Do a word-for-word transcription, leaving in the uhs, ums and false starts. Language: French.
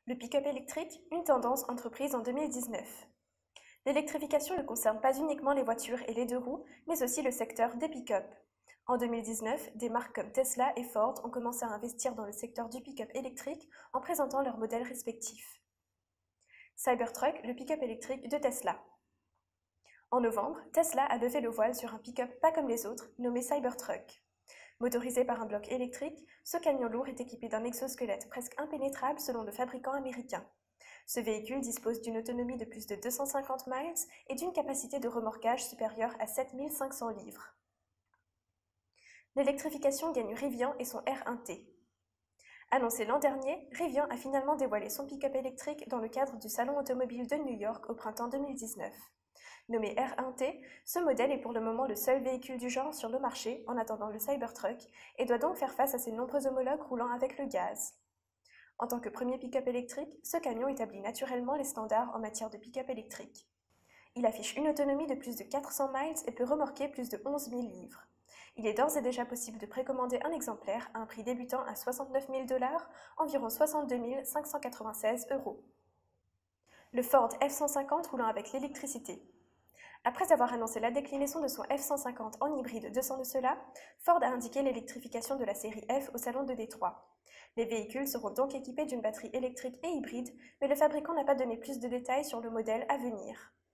Le pick-up électrique, une tendance entreprise en deux mille dix-neuf. L'électrification ne concerne pas uniquement les voitures et les deux roues, mais aussi le secteur des pick-up. En deux mille dix-neuf, des marques comme Tesla et Ford ont commencé à investir dans le secteur du pick-up électrique en présentant leurs modèles respectifs. Cybertruck, le pick-up électrique de Tesla. En novembre, Tesla a levé le voile sur un pick-up pas comme les autres, nommé Cybertruck. Motorisé par un bloc électrique, ce camion lourd est équipé d'un exosquelette presque impénétrable selon le fabricant américain. Ce véhicule dispose d'une autonomie de plus de deux cent cinquante miles et d'une capacité de remorquage supérieure à sept mille cinq cents livres. L'électrification gagne Rivian et son R un T. Annoncé l'an dernier, Rivian a finalement dévoilé son pick-up électrique dans le cadre du Salon automobile de New York au printemps deux mille dix-neuf. Nommé R un T, ce modèle est pour le moment le seul véhicule du genre sur le marché en attendant le Cybertruck et doit donc faire face à ses nombreux homologues roulant avec le gaz. En tant que premier pick-up électrique, ce camion établit naturellement les standards en matière de pick-up électrique. Il affiche une autonomie de plus de quatre cents miles et peut remorquer plus de onze mille livres. Il est d'ores et déjà possible de précommander un exemplaire à un prix débutant à soixante-neuf mille dollars, environ soixante-deux mille cinq cent quatre-vingt-seize euros. Le Ford F cent cinquante roulant avec l'électricité. Après avoir annoncé la déclinaison de son F cent cinquante en hybride deux cents de cela, Ford a indiqué l'électrification de la série F au salon de Détroit. Les véhicules seront donc équipés d'une batterie électrique et hybride, mais le fabricant n'a pas donné plus de détails sur le modèle à venir.